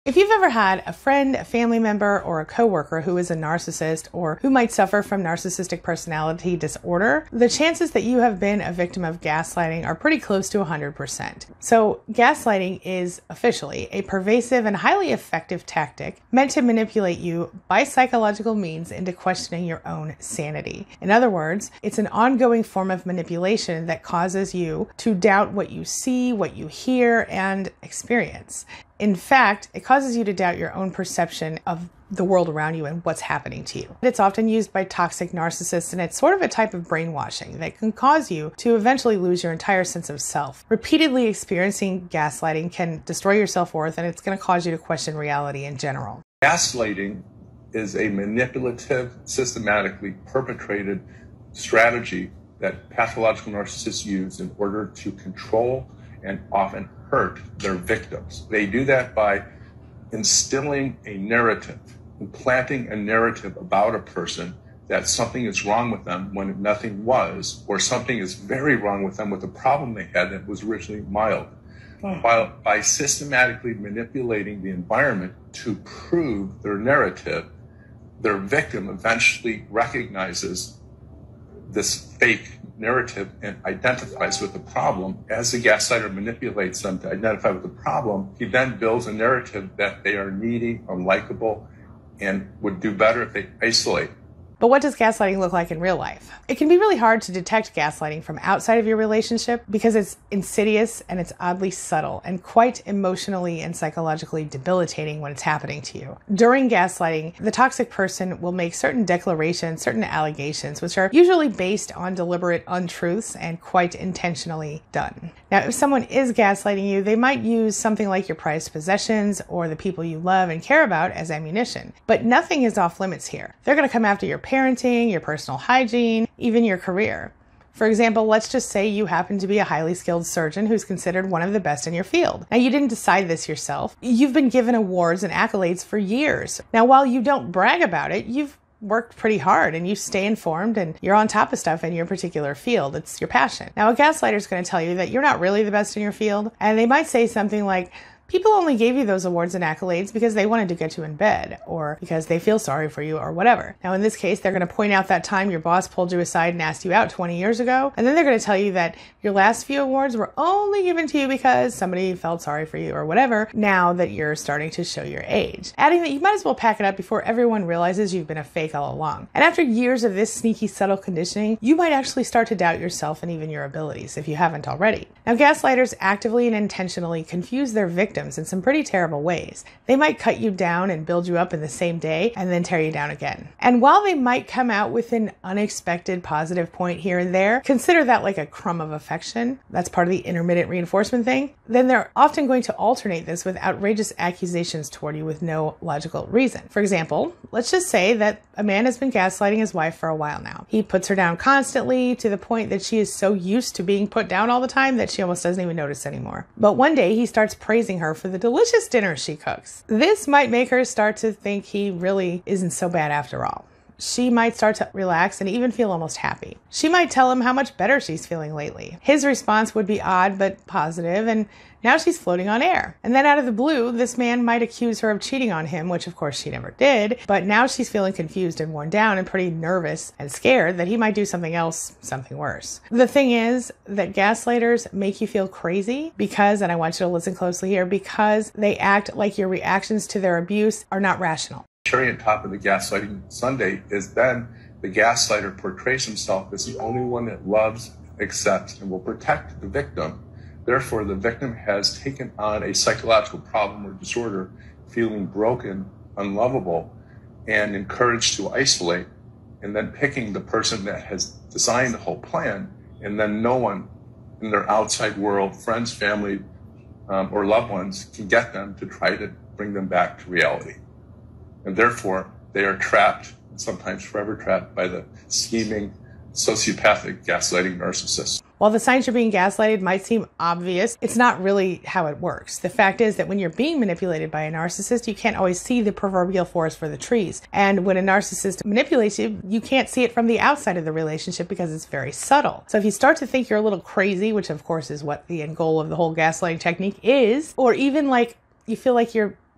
If you've ever had a friend, a family member, or a coworker who is a narcissist or who might suffer from narcissistic personality disorder, the chances that you have been a victim of gaslighting are pretty close to 100%. So gaslighting is officially a pervasive and highly effective tactic meant to manipulate you by psychological means into questioning your own sanity. In other words, it's an ongoing form of manipulation that causes you to doubt what you see, what you hear, and experience. In fact, it causes you to doubt your own perception of the world around you and what's happening to you. It's often used by toxic narcissists, and it's sort of a type of brainwashing that can cause you to eventually lose your entire sense of self. Repeatedly experiencing gaslighting can destroy your self-worth, and it's going to cause you to question reality in general. Gaslighting is a manipulative, systematically perpetrated strategy that pathological narcissists use in order to control and often hurt their victims. They do that by instilling a narrative, implanting a narrative about a person that something is wrong with them when nothing was, or something is very wrong with them with a problem they had that was originally mild. While by systematically manipulating the environment to prove their narrative, their victim eventually recognizes this fake narrative and identifies with the problem. As the gaslighter manipulates them to identify with the problem, he then builds a narrative that they are needy, unlikable, and would do better if they isolate. But what does gaslighting look like in real life? It can be really hard to detect gaslighting from outside of your relationship because it's insidious and it's oddly subtle and quite emotionally and psychologically debilitating when it's happening to you. During gaslighting, the toxic person will make certain declarations, certain allegations, which are usually based on deliberate untruths and quite intentionally done. Now, if someone is gaslighting you, they might use something like your prized possessions or the people you love and care about as ammunition. But nothing is off limits here. They're going to come after your parenting, your personal hygiene, even your career. For example, let's just say you happen to be a highly skilled surgeon who's considered one of the best in your field. Now, you didn't decide this yourself. You've been given awards and accolades for years. Now, while you don't brag about it, you've worked pretty hard and you stay informed and you're on top of stuff in your particular field. It's your passion. Now, a gaslighter is going to tell you that you're not really the best in your field, and they might say something like, people only gave you those awards and accolades because they wanted to get you in bed or because they feel sorry for you or whatever. Now, in this case, they're going to point out that time your boss pulled you aside and asked you out 20 years ago. And then they're going to tell you that your last few awards were only given to you because somebody felt sorry for you or whatever, now that you're starting to show your age. Adding that you might as well pack it up before everyone realizes you've been a fake all along. And after years of this sneaky, subtle conditioning, you might actually start to doubt yourself and even your abilities if you haven't already. Now, gaslighters actively and intentionally confuse their victims in some pretty terrible ways. They might cut you down and build you up in the same day and then tear you down again. And while they might come out with an unexpected positive point here and there, consider that like a crumb of affection. That's part of the intermittent reinforcement thing. Then they're often going to alternate this with outrageous accusations toward you with no logical reason. For example, let's just say that a man has been gaslighting his wife for a while now. He puts her down constantly to the point that she is so used to being put down all the time that she almost doesn't even notice anymore. But one day he starts praising her for the delicious dinner she cooks. This might make her start to think he really isn't so bad after all. She might start to relax and even feel almost happy. She might tell him how much better she's feeling lately. His response would be odd but positive, and now she's floating on air. And then out of the blue, this man might accuse her of cheating on him, which of course she never did, but now she's feeling confused and worn down and pretty nervous and scared that he might do something else, something worse. The thing is that gaslighters make you feel crazy because, and I want you to listen closely here, because they act like your reactions to their abuse are not rational. Cherry on top of the gaslighting sundae is then the gaslighter portrays himself as the only one that loves, accepts, and will protect the victim. Therefore, the victim has taken on a psychological problem or disorder, feeling broken, unlovable, and encouraged to isolate, and then picking the person that has designed the whole plan, and then no one in their outside world, friends, family, or loved ones, can get them to try to bring them back to reality. And therefore, they are trapped, sometimes forever trapped, by the scheming, sociopathic, gaslighting narcissists. While the signs you're being gaslighted might seem obvious, it's not really how it works. The fact is that when you're being manipulated by a narcissist, you can't always see the proverbial forest for the trees. And when a narcissist manipulates you, you can't see it from the outside of the relationship because it's very subtle. So if you start to think you're a little crazy, which of course is what the end goal of the whole gaslighting technique is, or even like you feel like you're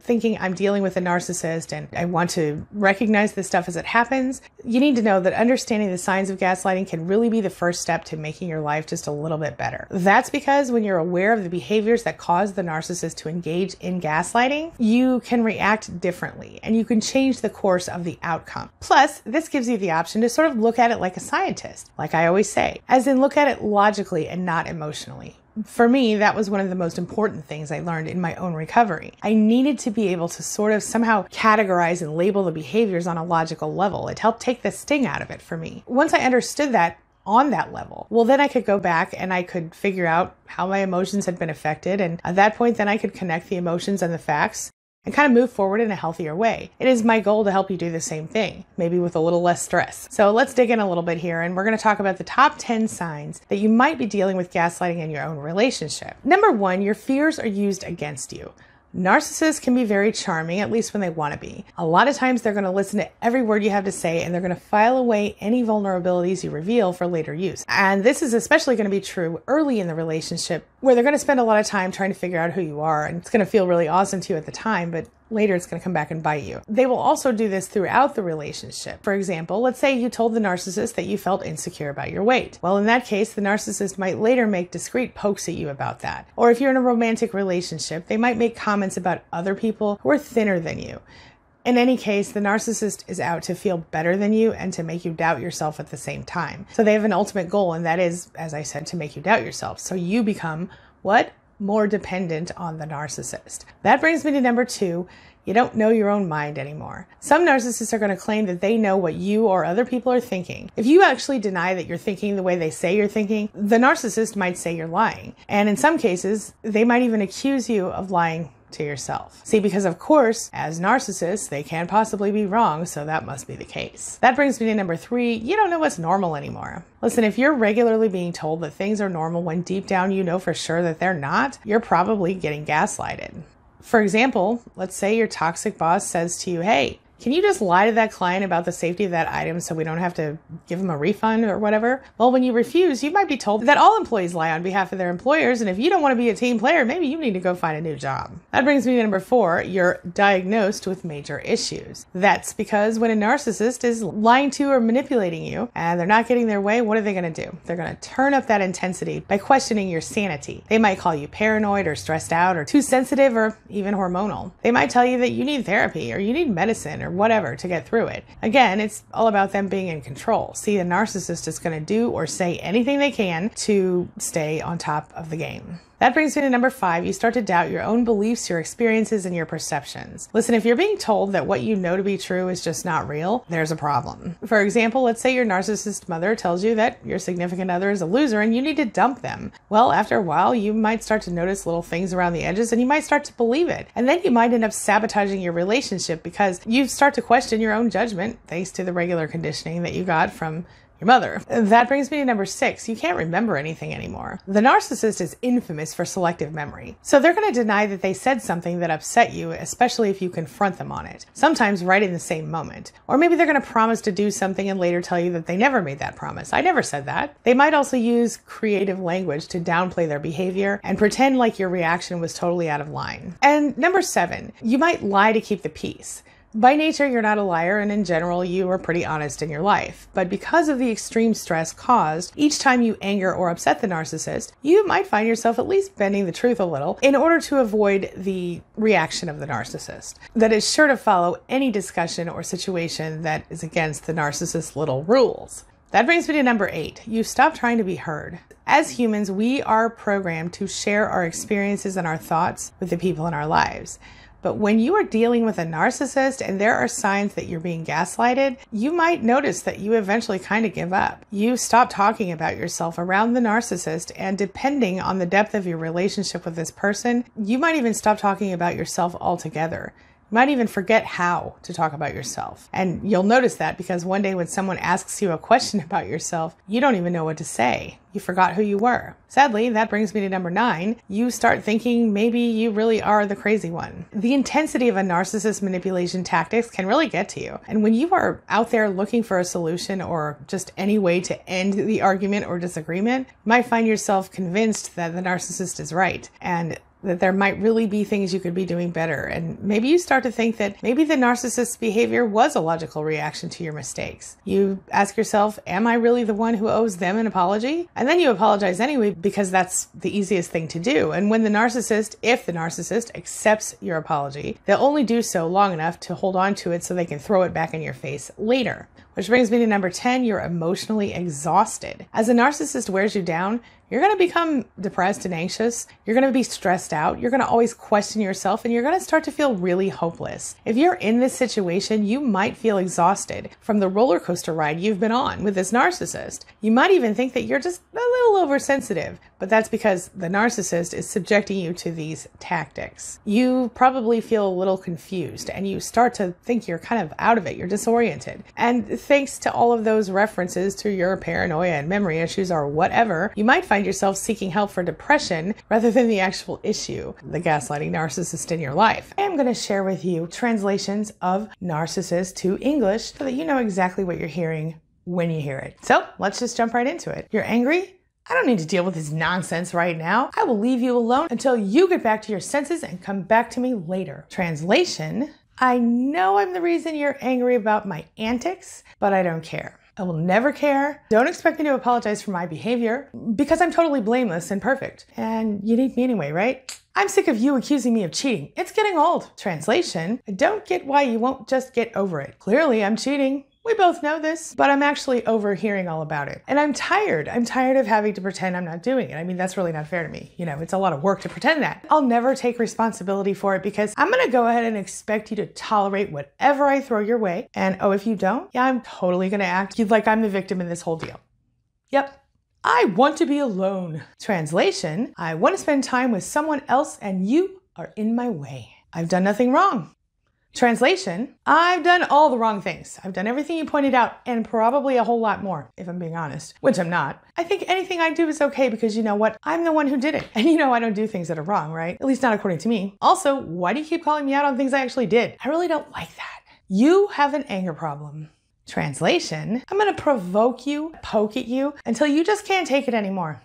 thinking I'm dealing with a narcissist and I want to recognize this stuff as it happens, you need to know that understanding the signs of gaslighting can really be the first step to making your life just a little bit better. That's because when you're aware of the behaviors that cause the narcissist to engage in gaslighting, you can react differently and you can change the course of the outcome. Plus, this gives you the option to sort of look at it like a scientist, like I always say, as in look at it logically and not emotionally. For me, that was one of the most important things I learned in my own recovery. I needed to be able to sort of somehow categorize and label the behaviors on a logical level. It helped take the sting out of it for me. Once I understood that on that level, well, then I could go back and I could figure out how my emotions had been affected. And at that point, then I could connect the emotions and the facts and kind of move forward in a healthier way. It is my goal to help you do the same thing, maybe with a little less stress. So let's dig in a little bit here, and we're going to talk about the top 10 signs that you might be dealing with gaslighting in your own relationship. Number 1, your fears are used against you. Narcissists can be very charming, at least when they want to be. A lot of times they're going to listen to every word you have to say and they're going to file away any vulnerabilities you reveal for later use. And this is especially going to be true early in the relationship, where they're going to spend a lot of time trying to figure out who you are, and it's going to feel really awesome to you at the time, but later it's going to come back and bite you. They will also do this throughout the relationship. For example, let's say you told the narcissist that you felt insecure about your weight. Well, in that case, the narcissist might later make discreet pokes at you about that. Or if you're in a romantic relationship, they might make comments about other people who are thinner than you. In any case, the narcissist is out to feel better than you and to make you doubt yourself at the same time. So they have an ultimate goal, and that is, as I said, to make you doubt yourself. So you become what? More dependent on the narcissist. That brings me to number 2. You don't know your own mind anymore. Some narcissists are going to claim that they know what you or other people are thinking. If you actually deny that you're thinking the way they say you're thinking, the narcissist might say you're lying. And in some cases, they might even accuse you of lying to yourself. See, because of course, as narcissists, they can't possibly be wrong, so that must be the case. That brings me to number 3, you don't know what's normal anymore. Listen, if you're regularly being told that things are normal when deep down you know for sure that they're not, you're probably getting gaslighted. For example, let's say your toxic boss says to you, hey, can you just lie to that client about the safety of that item so we don't have to give them a refund or whatever? Well, when you refuse, you might be told that all employees lie on behalf of their employers, and if you don't want to be a team player, maybe you need to go find a new job. That brings me to number 4, you're diagnosed with major issues. That's because when a narcissist is lying to or manipulating you and they're not getting their way, what are they going to do? They're going to turn up that intensity by questioning your sanity. They might call you paranoid or stressed out or too sensitive or even hormonal. They might tell you that you need therapy or you need medicine or whatever to get through it. Again, it's all about them being in control. See, the narcissist is going to do or say anything they can to stay on top of the game. That brings me to number 5. You start to doubt your own beliefs, your experiences, and your perceptions. Listen, if you're being told that what you know to be true is just not real, there's a problem. For example, let's say your narcissist mother tells you that your significant other is a loser and you need to dump them. Well, after a while, you might start to notice little things around the edges and you might start to believe it. And then you might end up sabotaging your relationship because you start to question your own judgment thanks to the regular conditioning that you got from your mother. That brings me to number 6. You can't remember anything anymore. The narcissist is infamous for selective memory. So they're going to deny that they said something that upset you, especially if you confront them on it. Sometimes right in the same moment. Or maybe they're going to promise to do something and later tell you that they never made that promise. I never said that. They might also use creative language to downplay their behavior and pretend like your reaction was totally out of line. And number 7, you might lie to keep the peace. By nature, you're not a liar, and in general, you are pretty honest in your life. But because of the extreme stress caused each time you anger or upset the narcissist, you might find yourself at least bending the truth a little in order to avoid the reaction of the narcissist. That is sure to follow any discussion or situation that is against the narcissist's little rules. That brings me to number 8. You stop trying to be heard. As humans, we are programmed to share our experiences and our thoughts with the people in our lives. But when you are dealing with a narcissist and there are signs that you're being gaslighted, you might notice that you eventually kind of give up. You stop talking about yourself around the narcissist, and depending on the depth of your relationship with this person, you might even stop talking about yourself altogether. You might even forget how to talk about yourself. And you'll notice that because one day when someone asks you a question about yourself, you don't even know what to say. You forgot who you were. Sadly, that brings me to number 9. You start thinking maybe you really are the crazy one. The intensity of a narcissist's manipulation tactics can really get to you. And when you are out there looking for a solution or just any way to end the argument or disagreement, you might find yourself convinced that the narcissist is right. And that there might really be things you could be doing better. And maybe you start to think that maybe the narcissist's behavior was a logical reaction to your mistakes. You ask yourself, am I really the one who owes them an apology? And then you apologize anyway because that's the easiest thing to do. And when the narcissist, if the narcissist accepts your apology, they'll only do so long enough to hold on to it so they can throw it back in your face later. Which brings me to number 10, you're emotionally exhausted. As a narcissist wears you down, you're going to become depressed and anxious. You're going to be stressed out. You're going to always question yourself, and you're going to start to feel really hopeless. If you're in this situation, you might feel exhausted from the roller coaster ride you've been on with this narcissist. You might even think that you're just a little oversensitive, but that's because the narcissist is subjecting you to these tactics. You probably feel a little confused, and you start to think you're kind of out of it. You're disoriented. And thanks to all of those references to your paranoia and memory issues or whatever, you might find yourself seeking help for depression rather than the actual issue, the gaslighting narcissist in your life. I am going to share with you translations of narcissist to English so that you know exactly what you're hearing when you hear it. So let's just jump right into it. You're angry? I don't need to deal with this nonsense right now. I will leave you alone until you get back to your senses and come back to me later. Translation: I know I'm the reason you're angry about my antics, but I don't care. I will never care. Don't expect me to apologize for my behavior because I'm totally blameless and perfect. And you need me anyway, right? I'm sick of you accusing me of cheating. It's getting old. Translation: I don't get why you won't just get over it. Clearly, I'm cheating. We both know this, but I'm actually overhearing all about it. And I'm tired. I'm tired of having to pretend I'm not doing it. I mean, that's really not fair to me. You know, it's a lot of work to pretend that. I'll never take responsibility for it because I'm gonna go ahead and expect you to tolerate whatever I throw your way. And oh, if you don't, yeah, I'm totally gonna act like I'm the victim in this whole deal. Yep. I want to be alone. Translation: I want to spend time with someone else and you are in my way. I've done nothing wrong. Translation: I've done all the wrong things. I've done everything you pointed out and probably a whole lot more, if I'm being honest, which I'm not. I think anything I do is okay because you know what? I'm the one who did it. And you know I don't do things that are wrong, right? At least not according to me. Also, why do you keep calling me out on things I actually did? I really don't like that. You have an anger problem. Translation: I'm gonna provoke you, poke at you until you just can't take it anymore.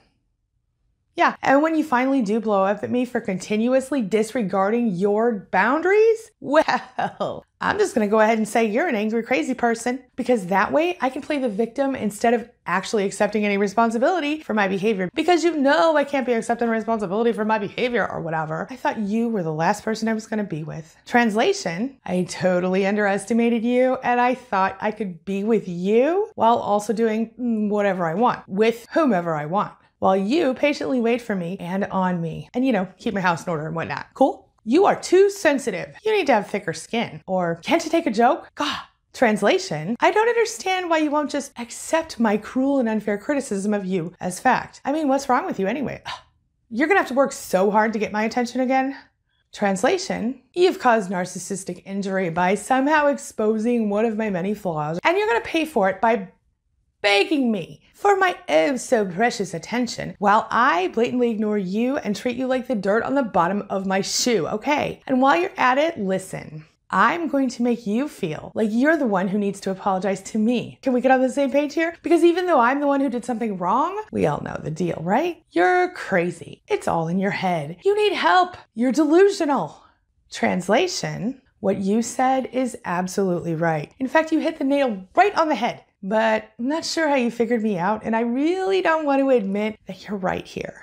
Yeah, and when you finally do blow up at me for continuously disregarding your boundaries, well, I'm just gonna go ahead and say you're an angry, crazy person because that way I can play the victim instead of actually accepting any responsibility for my behavior because you know I can't be accepting responsibility for my behavior or whatever. I thought you were the last person I was gonna be with. Translation: I totally underestimated you and I thought I could be with you while also doing whatever I want, with whomever I want, while you patiently wait for me and on me and, you know, keep my house in order and whatnot. Cool? You are too sensitive. You need to have thicker skin. Or can't you take a joke? God. Translation: I don't understand why you won't just accept my cruel and unfair criticism of you as fact. I mean, what's wrong with you anyway? You're gonna have to work so hard to get my attention again. Translation: you've caused narcissistic injury by somehow exposing one of my many flaws, and you're gonna pay for it by begging me for my oh so precious attention while I blatantly ignore you and treat you like the dirt on the bottom of my shoe, okay? And while you're at it, listen. I'm going to make you feel like you're the one who needs to apologize to me. Can we get on the same page here? Because even though I'm the one who did something wrong, we all know the deal, right? You're crazy. It's all in your head. You need help. You're delusional. Translation: what you said is absolutely right. In fact, you hit the nail right on the head. But I'm not sure how you figured me out, and I really don't want to admit that you're right here.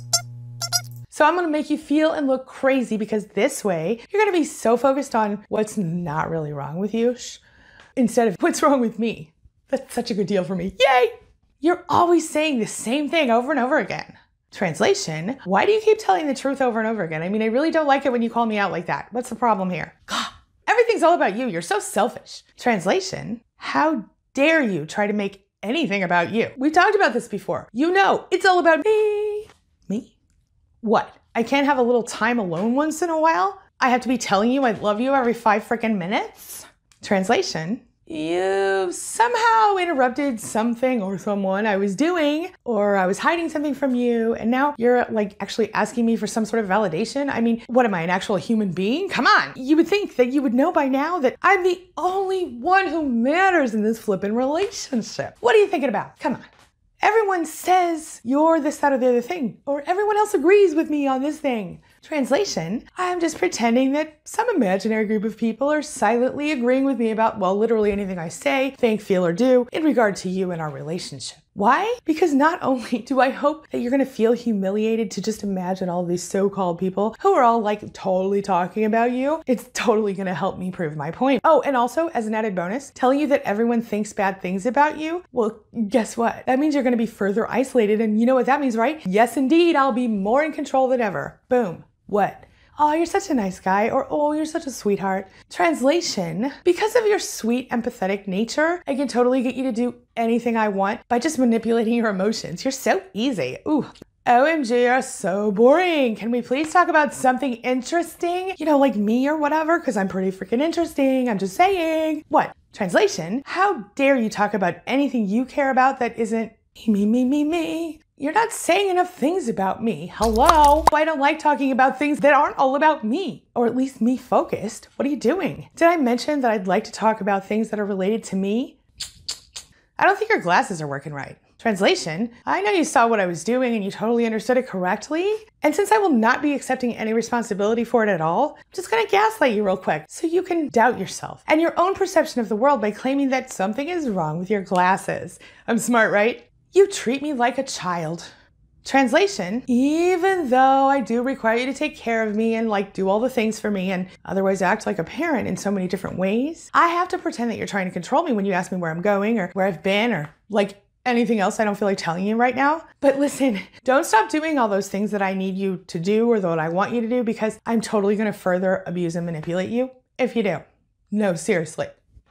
So I'm gonna make you feel and look crazy because this way, you're gonna be so focused on what's not really wrong with you, instead of what's wrong with me. That's such a good deal for me. Yay! You're always saying the same thing over and over again. Translation: why do you keep telling the truth over and over again? I mean, I really don't like it when you call me out like that. What's the problem here? God, everything's all about you. You're so selfish. Translation: how dare you try to make anything about you? We've talked about this before. You know, it's all about me. Me? What? I can't have a little time alone once in a while? I have to be telling you I love you every 5 freaking minutes? Translation: you somehow interrupted something or someone I was doing, or I was hiding something from you, and now you're like actually asking me for some sort of validation. I mean, what am I, an actual human being? Come on. You would think that you would know by now that I'm the only one who matters in this flippin' relationship. What are you thinking about? Come on. Everyone says you're this, that, or the other thing, or everyone else agrees with me on this thing. Translation, I'm just pretending that some imaginary group of people are silently agreeing with me about, well, literally anything I say, think, feel, or do in regard to you and our relationship. Why? Because not only do I hope that you're going to feel humiliated to just imagine all these so-called people who are all like totally talking about you, it's totally going to help me prove my point. Oh, and also as an added bonus, telling you that everyone thinks bad things about you, well, guess what? That means you're going to be further isolated, and you know what that means, right? Yes, indeed, I'll be more in control than ever. Boom. What? Oh, you're such a nice guy, or oh, you're such a sweetheart. Translation, because of your sweet, empathetic nature, I can totally get you to do anything I want by just manipulating your emotions. You're so easy. Ooh. OMG, you're so boring. Can we please talk about something interesting? You know, like me or whatever, because I'm pretty freaking interesting. I'm just saying. What? Translation, how dare you talk about anything you care about that isn't me. You're not saying enough things about me. Hello? I don't like talking about things that aren't all about me, or at least me focused. What are you doing? Did I mention that I'd like to talk about things that are related to me? I don't think your glasses are working right. Translation, I know you saw what I was doing and you totally understood it correctly. And since I will not be accepting any responsibility for it at all, I'm just gonna gaslight you real quick so you can doubt yourself and your own perception of the world by claiming that something is wrong with your glasses. I'm smart, right? You treat me like a child. Translation, even though I do require you to take care of me and like do all the things for me and otherwise act like a parent in so many different ways, I have to pretend that you're trying to control me when you ask me where I'm going or where I've been or like anything else I don't feel like telling you right now. But listen, don't stop doing all those things that I need you to do or that I want you to do, because I'm totally gonna further abuse and manipulate you if you do. No, seriously.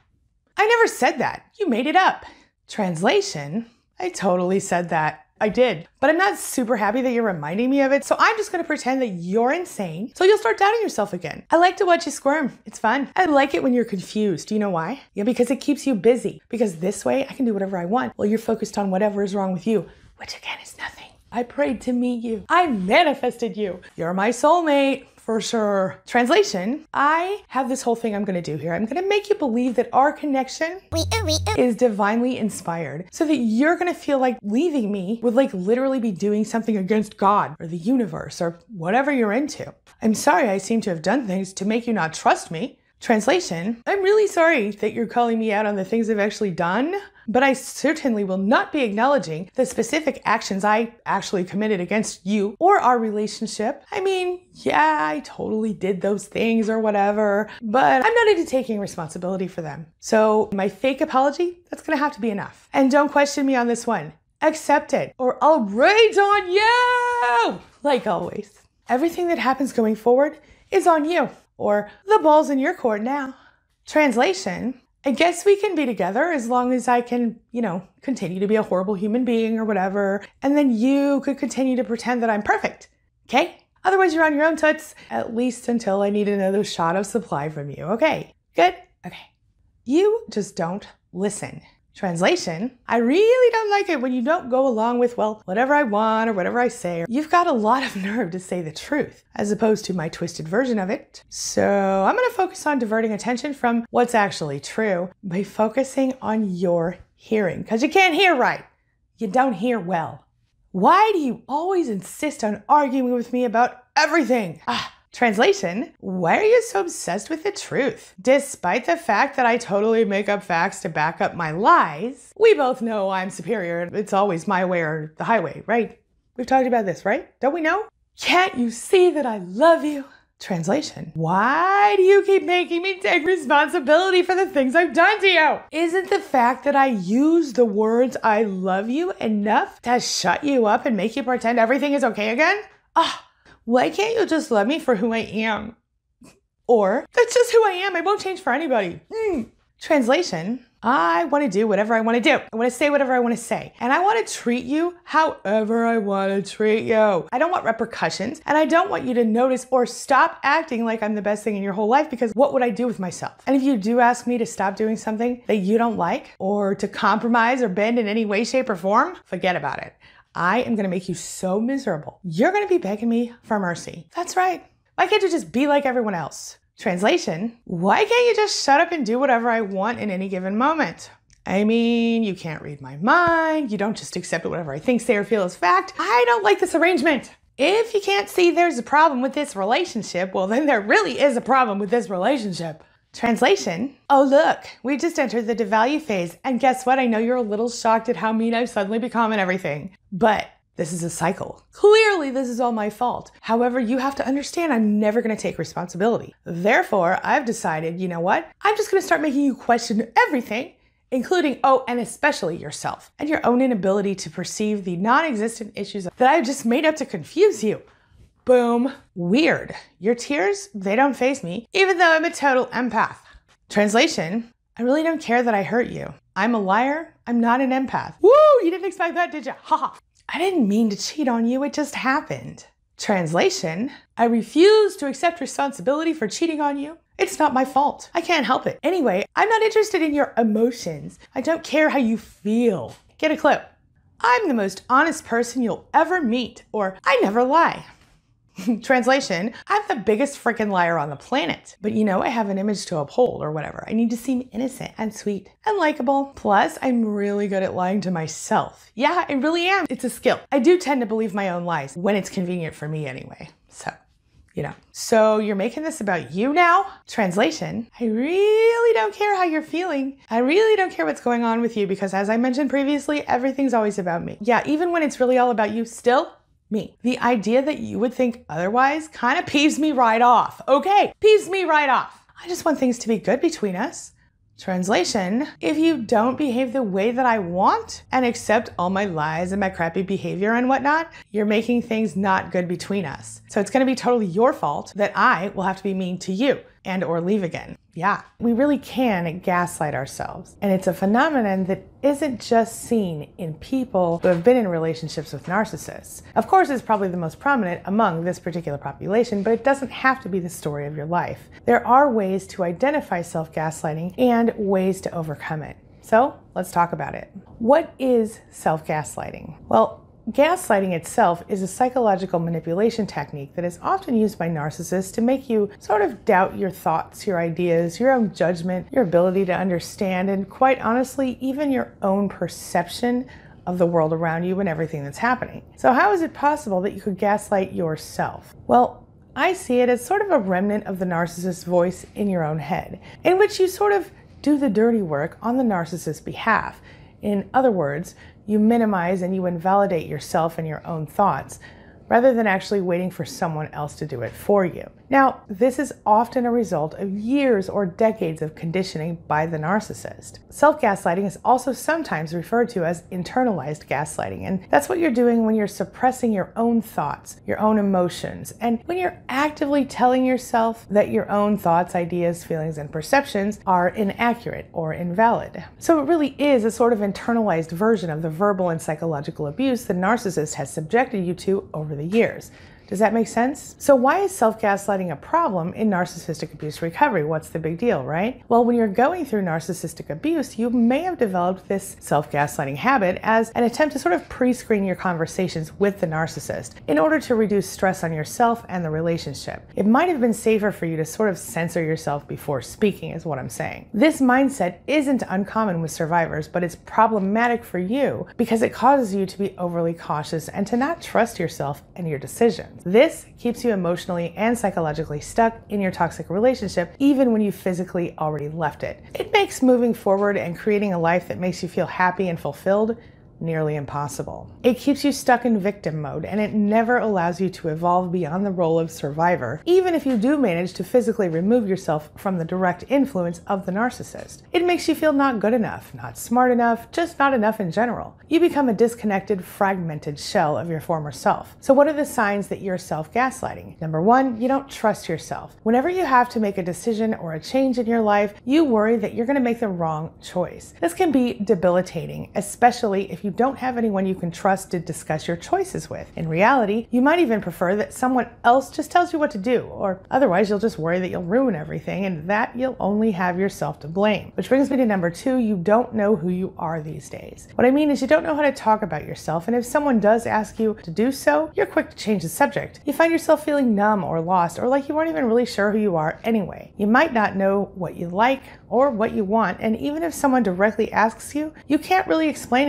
I never said that. You made it up. Translation, I totally said that. I did, but I'm not super happy that you're reminding me of it, so I'm just gonna pretend that you're insane so you'll start doubting yourself again. I like to watch you squirm. It's fun. I like it when you're confused. Do you know why? Yeah, because it keeps you busy. Because this way I can do whatever I want while you're focused on whatever is wrong with you, which again is nothing. I prayed to meet you. I manifested you. You're my soulmate. For sure. Translation, I have this whole thing I'm gonna do here. I'm gonna make you believe that our connection is divinely inspired so that you're gonna feel like leaving me would like literally be doing something against God or the universe or whatever you're into. I'm sorry I seem to have done things to make you not trust me. Translation, I'm really sorry that you're calling me out on the things I've actually done, but I certainly will not be acknowledging the specific actions I actually committed against you or our relationship. I mean, yeah, I totally did those things or whatever, but I'm not into taking responsibility for them. So my fake apology, that's gonna have to be enough. And don't question me on this one. Accept it, or I'll rage on you! Like always. Everything that happens going forward is on you. Or the ball's in your court now. Translation, I guess we can be together as long as I can, you know, continue to be a horrible human being or whatever, and then you could continue to pretend that I'm perfect, okay? Otherwise you're on your own, toots, at least until I need another shot of supply from you, okay? Good? Okay. You just don't listen. Translation, I really don't like it when you don't go along with, well, whatever I want or whatever I say. You've got a lot of nerve to say the truth, as opposed to my twisted version of it. So I'm gonna focus on diverting attention from what's actually true by focusing on your hearing, because you can't hear right. You don't hear well. Why do you always insist on arguing with me about everything? Translation, why are you so obsessed with the truth? Despite the fact that I totally make up facts to back up my lies, we both know I'm superior. It's always my way or the highway, right? We've talked about this, right? Don't we know? Can't you see that I love you? Translation, why do you keep making me take responsibility for the things I've done to you? Isn't the fact that I use the words I love you enough to shut you up and make you pretend everything is okay again? Why can't you just love me for who I am? Or, that's just who I am. I won't change for anybody. Translation, I want to do whatever I want to do. I want to say whatever I want to say. And I want to treat you however I want to treat you. I don't want repercussions. And I don't want you to notice or stop acting like I'm the best thing in your whole life, because what would I do with myself? And if you do ask me to stop doing something that you don't like or to compromise or bend in any way, shape, or form, forget about it. I am gonna make you so miserable. You're gonna be begging me for mercy. That's right. Why can't you just be like everyone else? Translation, why can't you just shut up and do whatever I want in any given moment? I mean, you can't read my mind. You don't just accept whatever I think, say, or feel as fact. I don't like this arrangement. If you can't see there's a problem with this relationship, well, then there really is a problem with this relationship. Translation: oh look, we just entered the devalue phase, and guess what? I know you're a little shocked at how mean I've suddenly become and everything, but this is a cycle. Clearly, this is all my fault. However, you have to understand I'm never going to take responsibility. Therefore, I've decided, you know what? I'm just going to start making you question everything, including, oh, and especially yourself and your own inability to perceive the non-existent issues that I've just made up to confuse you. Boom. Weird. Your tears, they don't faze me, even though I'm a total empath. Translation: I really don't care that I hurt you. I'm a liar. I'm not an empath. Woo! You didn't expect that, did you? Haha. I didn't mean to cheat on you. It just happened. Translation: I refuse to accept responsibility for cheating on you. It's not my fault. I can't help it. Anyway, I'm not interested in your emotions. I don't care how you feel. Get a clue. I'm the most honest person you'll ever meet, or I never lie. Translation: I'm the biggest freaking liar on the planet. But you know, I have an image to uphold or whatever. I need to seem innocent and sweet and likable. Plus, I'm really good at lying to myself. Yeah, I really am. It's a skill. I do tend to believe my own lies when it's convenient for me anyway. So, you know. So you're making this about you now? Translation: I really don't care how you're feeling. I really don't care what's going on with you because, as I mentioned previously, everything's always about me. Yeah, even when it's really all about you, still me. The idea that you would think otherwise kind of peeves me right off. Okay, peeves me right off. I just want things to be good between us. Translation: if you don't behave the way that I want and accept all my lies and my crappy behavior and whatnot, you're making things not good between us. So it's going to be totally your fault that I will have to be mean to you and or leave again. Yeah, we really can gaslight ourselves. And it's a phenomenon that isn't just seen in people who have been in relationships with narcissists. Of course, it's probably the most prominent among this particular population, but it doesn't have to be the story of your life. There are ways to identify self-gaslighting and ways to overcome it. So let's talk about it. What is self-gaslighting? Well, gaslighting itself is a psychological manipulation technique that is often used by narcissists to make you sort of doubt your thoughts, your ideas, your own judgment, your ability to understand, and quite honestly, even your own perception of the world around you and everything that's happening. So how is it possible that you could gaslight yourself? Well, I see it as sort of a remnant of the narcissist's voice in your own head, in which you sort of do the dirty work on the narcissist's behalf. In other words, you minimize and you invalidate yourself and your own thoughts, rather than actually waiting for someone else to do it for you. Now, this is often a result of years or decades of conditioning by the narcissist. Self-gaslighting is also sometimes referred to as internalized gaslighting, and that's what you're doing when you're suppressing your own thoughts, your own emotions, and when you're actively telling yourself that your own thoughts, ideas, feelings, and perceptions are inaccurate or invalid. So it really is a sort of internalized version of the verbal and psychological abuse the narcissist has subjected you to over the years. Does that make sense? So why is self-gaslighting a problem in narcissistic abuse recovery? What's the big deal, right? Well, when you're going through narcissistic abuse, you may have developed this self-gaslighting habit as an attempt to sort of pre-screen your conversations with the narcissist in order to reduce stress on yourself and the relationship. It might have been safer for you to sort of censor yourself before speaking, is what I'm saying. This mindset isn't uncommon with survivors, but it's problematic for you because it causes you to be overly cautious and to not trust yourself and your decisions. This keeps you emotionally and psychologically stuck in your toxic relationship, even when you physically already left it. It makes moving forward and creating a life that makes you feel happy and fulfilled nearly impossible. It keeps you stuck in victim mode, and it never allows you to evolve beyond the role of survivor, even if you do manage to physically remove yourself from the direct influence of the narcissist. It makes you feel not good enough, not smart enough, just not enough in general. You become a disconnected, fragmented shell of your former self. So what are the signs that you're self-gaslighting? Number one, you don't trust yourself. Whenever you have to make a decision or a change in your life, you worry that you're going to make the wrong choice. This can be debilitating, especially if you don't have anyone you can trust to discuss your choices with. In reality, you might even prefer that someone else just tells you what to do, or otherwise you'll just worry that you'll ruin everything and that you'll only have yourself to blame. Which brings me to number two, you don't know who you are these days. What I mean is you don't know how to talk about yourself, and if someone does ask you to do so, you're quick to change the subject. You find yourself feeling numb or lost, or like you weren't even really sure who you are anyway. You might not know what you like or what you want, and even if someone directly asks you, you can't really explain any of that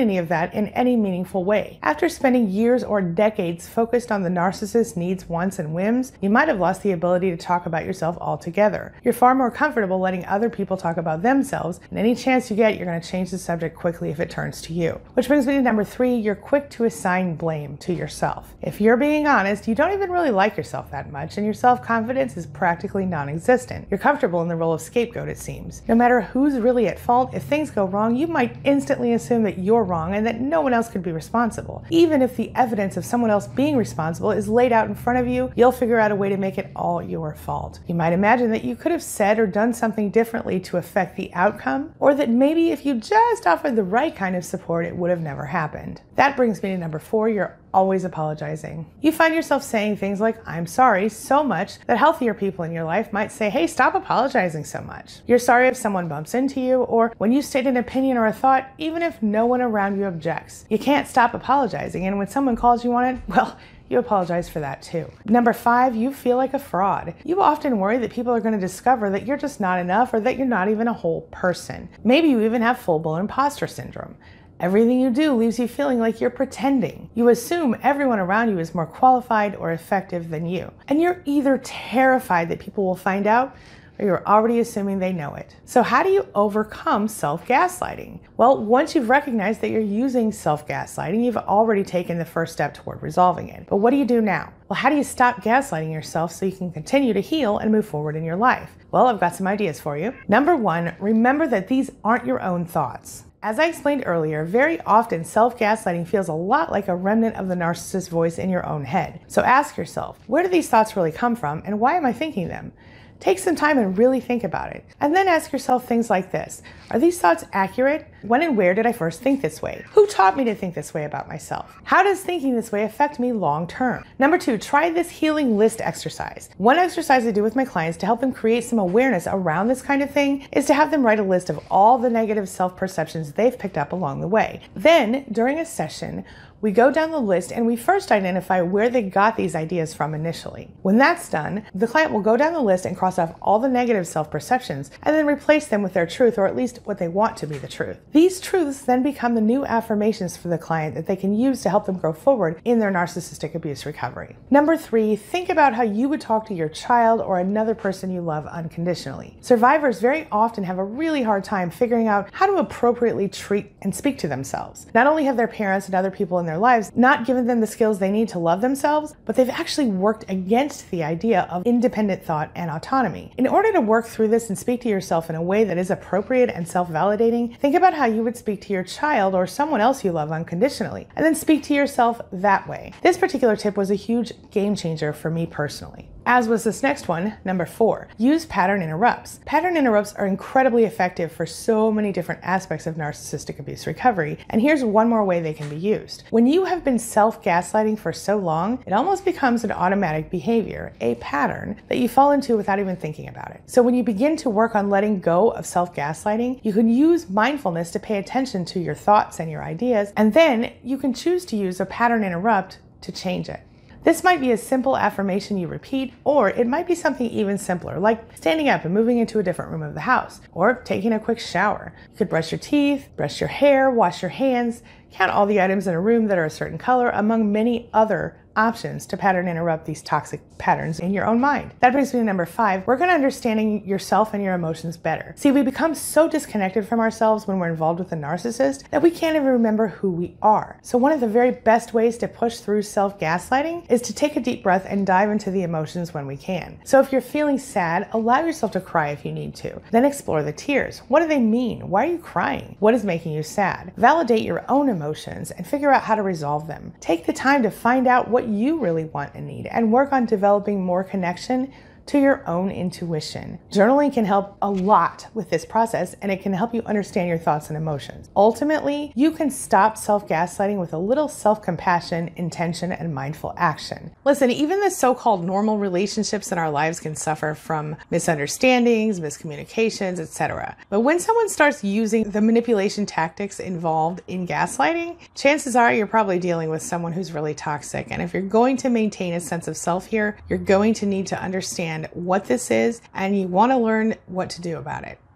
that in any meaningful way. After spending years or decades focused on the narcissist's needs, wants, and whims, you might have lost the ability to talk about yourself altogether. You're far more comfortable letting other people talk about themselves, and any chance you get, you're going to change the subject quickly if it turns to you. Which brings me to number 3, you're quick to assign blame to yourself. If you're being honest, you don't even really like yourself that much, and your self-confidence is practically non-existent. You're comfortable in the role of scapegoat, it seems. No matter who's really at fault, if things go wrong, you might instantly assume that you're wrong and that no one else could be responsible. Even if the evidence of someone else being responsible is laid out in front of you, you'll figure out a way to make it all your fault. You might imagine that you could have said or done something differently to affect the outcome, or that maybe if you just offered the right kind of support, it would have never happened. That brings me to number 4, you're always apologizing. You find yourself saying things like, "I'm sorry," so much that healthier people in your life might say, "Hey, stop apologizing so much." You're sorry if someone bumps into you, or when you state an opinion or a thought, even if no one around you objects. You can't stop apologizing, and when someone calls you on it, well, you apologize for that too. Number 5, you feel like a fraud. You often worry that people are going to discover that you're just not enough, or that you're not even a whole person. Maybe you even have full-blown imposter syndrome. Everything you do leaves you feeling like you're pretending. You assume everyone around you is more qualified or effective than you. And you're either terrified that people will find out, or you're already assuming they know it. So how do you overcome self-gaslighting? Well, once you've recognized that you're using self-gaslighting, you've already taken the first step toward resolving it. But what do you do now? Well, how do you stop gaslighting yourself so you can continue to heal and move forward in your life? Well, I've got some ideas for you. Number 1, remember that these aren't your own thoughts. As I explained earlier, very often self-gaslighting feels a lot like a remnant of the narcissist's voice in your own head. So ask yourself, where do these thoughts really come from, and why am I thinking them? Take some time and really think about it. And then ask yourself things like this. Are these thoughts accurate? When and where did I first think this way? Who taught me to think this way about myself? How does thinking this way affect me long term? Number 2, try this healing list exercise. One exercise I do with my clients to help them create some awareness around this kind of thing is to have them write a list of all the negative self-perceptions they've picked up along the way. Then, during a session, we go down the list and we first identify where they got these ideas from initially. When that's done, the client will go down the list and cross off all the negative self-perceptions and then replace them with their truth, or at least what they want to be the truth. These truths then become the new affirmations for the client that they can use to help them grow forward in their narcissistic abuse recovery. Number 3, think about how you would talk to your child or another person you love unconditionally. Survivors very often have a really hard time figuring out how to appropriately treat and speak to themselves. Not only have their parents and other people in their lives not given them the skills they need to love themselves, but they've actually worked against the idea of independent thought and autonomy. In order to work through this and speak to yourself in a way that is appropriate and self-validating, think about how you would speak to your child or someone else you love unconditionally, and then speak to yourself that way. This particular tip was a huge game changer for me personally. As was this next one, number 4, use pattern interrupts. Pattern interrupts are incredibly effective for so many different aspects of narcissistic abuse recovery, and here's one more way they can be used. When you have been self-gaslighting for so long, it almost becomes an automatic behavior, a pattern that you fall into without even thinking about it. So when you begin to work on letting go of self-gaslighting, you can use mindfulness to pay attention to your thoughts and your ideas, and then you can choose to use a pattern interrupt to change it. This might be a simple affirmation you repeat, or it might be something even simpler, like standing up and moving into a different room of the house, or taking a quick shower. You could brush your teeth, brush your hair, wash your hands, count all the items in a room that are a certain color, among many other options to pattern interrupt these toxic patterns in your own mind. That brings me to number 5. Work on understanding yourself and your emotions better. See, we become so disconnected from ourselves when we're involved with a narcissist that we can't even remember who we are. So one of the very best ways to push through self-gaslighting is to take a deep breath and dive into the emotions when we can. So if you're feeling sad, allow yourself to cry if you need to. Then explore the tears. What do they mean? Why are you crying? What is making you sad? Validate your own emotions and figure out how to resolve them. Take the time to find out what you really want and need, and work on developing more connection to your own intuition. Journaling can help a lot with this process, and it can help you understand your thoughts and emotions. Ultimately, you can stop self-gaslighting with a little self-compassion, intention, and mindful action. Listen, even the so-called normal relationships in our lives can suffer from misunderstandings, miscommunications, etc. But when someone starts using the manipulation tactics involved in gaslighting, chances are you're probably dealing with someone who's really toxic. And if you're going to maintain a sense of self here, you're going to need to understand what this is, and you want to learn what to do about it.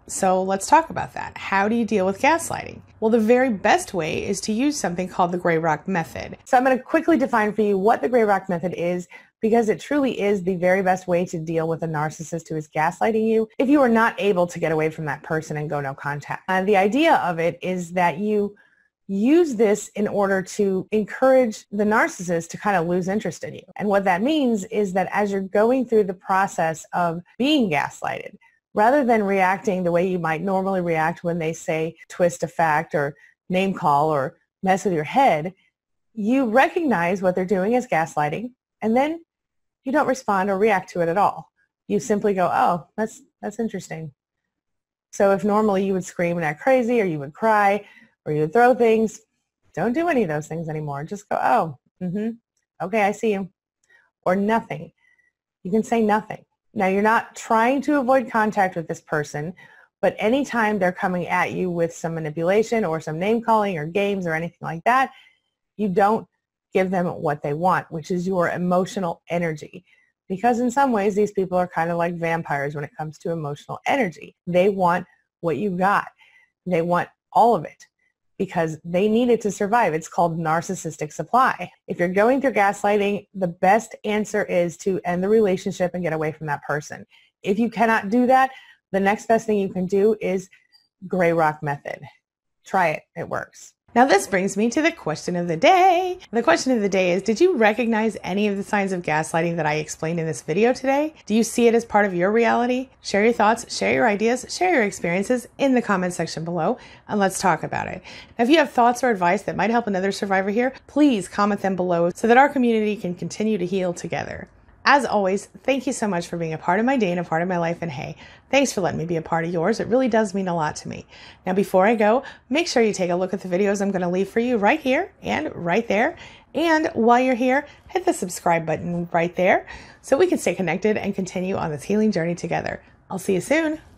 So let's talk about that. How do you deal with gaslighting? Well, the very best way is to use something called the gray rock method. So I'm going to quickly define for you what the gray rock method is, because it truly is the very best way to deal with a narcissist who is gaslighting you if you are not able to get away from that person and go no contact. The idea of it is that you use this in order to encourage the narcissist to kind of lose interest in you. And what that means is that as you're going through the process of being gaslighted, rather than reacting the way you might normally react when they say twist a fact or name call or mess with your head, you recognize what they're doing as gaslighting, and then you don't respond or react to it at all. You simply go, oh, that's interesting. So if normally you would scream and act crazy, or you would cry, or you would throw things, don't do any of those things anymore. Just go, oh, okay, I see you. Or nothing. You can say nothing. Now, you're not trying to avoid contact with this person, but anytime they're coming at you with some manipulation or some name calling or games or anything like that, you don't give them what they want, which is your emotional energy. Because in some ways, these people are kind of like vampires when it comes to emotional energy. They want what you got. They want all of it because they need it to survive. It's called narcissistic supply. If you're going through gaslighting, the best answer is to end the relationship and get away from that person. If you cannot do that, the next best thing you can do is gray rock method. Try it. It works. Now this brings me to the question of the day. The question of the day is, did you recognize any of the signs of gaslighting that I explained in this video today? Do you see it as part of your reality? Share your thoughts, share your ideas, share your experiences in the comment section below, and let's talk about it. Now, if you have thoughts or advice that might help another survivor here, please comment them below so that our community can continue to heal together. As always, thank you so much for being a part of my day and a part of my life, and hey, thanks for letting me be a part of yours. It really does mean a lot to me. Now, before I go, make sure you take a look at the videos I'm going to leave for you right here and right there. And while you're here, hit the subscribe button right there so we can stay connected and continue on this healing journey together. I'll see you soon.